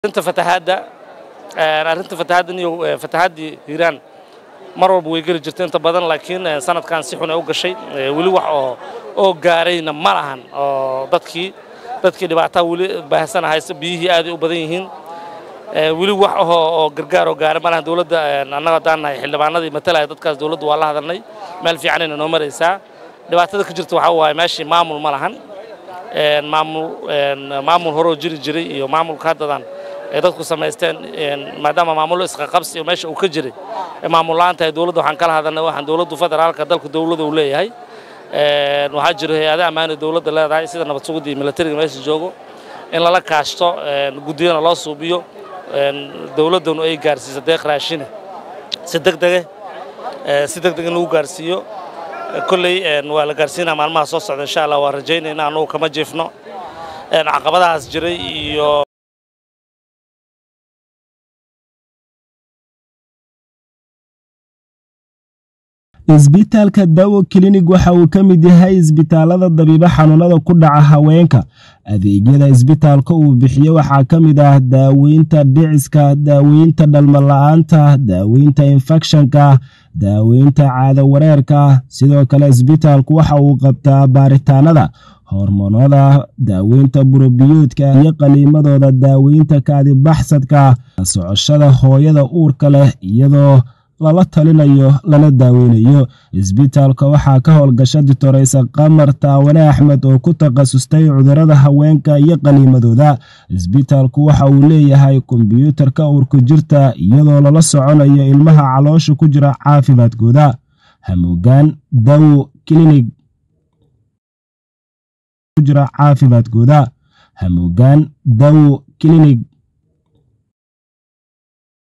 أنت فتحات إنه فتحات إيران مرة بويجر جرتين تبادل لكن سنة كان سيحون أوج شيء ولو أو جارين مرهن ضدكي اللي بعتها ولي بحسنا هاي بيه هذه وبديهين ولو أو جرجار أو جار مرهن دولة أنا قدرنا يحل معنا دي مثلا ضدك دولة والله هذا الني ما في عننا نمر إساء اللي بعتها كجرت وحوا ماشي معمول مرهن معمول هرو جري ومعمول كهذا dadku sameysteen maadaama maamul iska qabsi iyo meesha uu ka jiray maamulaanta ay dawladdu waxaan kala hadalnay waxaan dawladdu federaalka dalku dawladdu u leeyahay waxa jiro hay'adaha ammaan dawladda leedahay sida nabad sugidda militariga meesha joogo in la kaashto gudiyana loo suubiyo dawladdu ay gaarsiiso deeq raashin si degdeg inuu gaarsiiyo kulay waa la gaarsiinaa maalmaha soo socda insha Allah waa rajaynaynaa anuu kama jeefno caqabadahaas jiray iyo isbitaalka Dawo Clinic waxa uu ka mid yahay isbitaalada dabiiba xanuunada ku dhaca haweenka. Adeegyada isbitaalka uu bixiyo waxa ka mid ah daaweynta dhiciska, daaweynta dhalmo la'aanta, daaweynta infekshanka, daaweynta caado wareerka. Sidoo kale isbitaalku waxa uu qabtaa baaritaanada hormoonada, daaweynta burobiyoodka iyo qaliimadooda, daaweynta kaadi baxsadka, socoshada hooyada uurka leh iyadoo lala talinayo lana daaweynayo. Isbitaalka waxaa ka howlgasha Dr. Qamar Taawane Axmed oo ku takhasustay cudurrada haweenka iyo qaliimadooda. Isbitaalku waxa uu leeyahay kombiyuutarka uurka jirta iyadoo lala soconayo ilmaha caloosha ku jira caafimaadkooda. Hamuugaan Dawo Clinic ku jira caafimaadkooda. Hamuugaan Dawo Clinic.